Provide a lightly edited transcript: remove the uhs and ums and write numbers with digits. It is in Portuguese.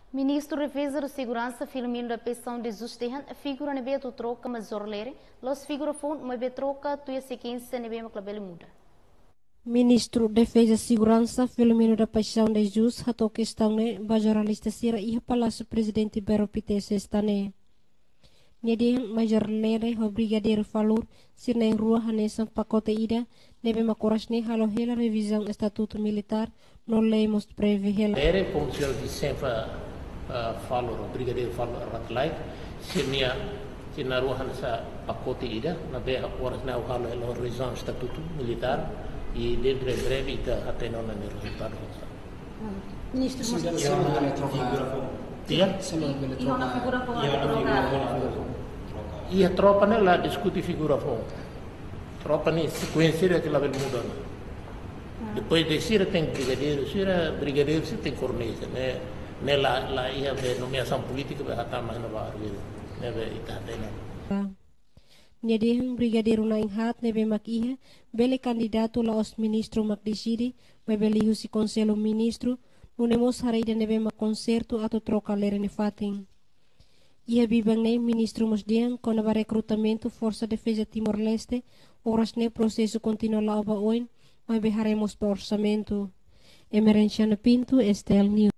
Ministru Defeza de Segurança Filomeno da Pensão de Justiça figura na beira do Troka Major Lere, los figura Foun, mas be Troka tuia sequência na beira maclabele muda. Ministru Defeza Segurança Filomeno da Pensão de Justiça hato questão ne ba jornalista sira iha Palácio Presidente Bero Pitese estane. Nede Major Lere ho Brigadeiro Falur sirna em rua hanesan pacote ida nebe macoras ne halo hela revisão estatuto militar no lemos preve hela. Lere pomsel di sempre Falur Brigadeiro Falur ratlai sirna rua hanesa pacote ida na be horas na halo hela revisão estatuto militar e dentro em breve ita até não no resultado. Ministro, e a tropa nela discute figura Foun. Tropa nem sequência que lá vai mudar. Depois de Sira tem brigadeiro se tem corneta, né? Nela lá ia ver nomeação política vai estar mais na barra, né? Vai estar dentro. Nede brigadeiro na inhat nebe makiha bele candidato Laos ministro makdisidi bebeli husi konselo ministro nunemos harida nebe mak concerto atau troca Lere ne fating. Ia bibang ne ministro mosdiang kona ba recrutamento Força Defesa Timor-Leste oras ne processo continuo la oba oin mas beharemos pa orçamento. Emerência na Pinto, Estel News.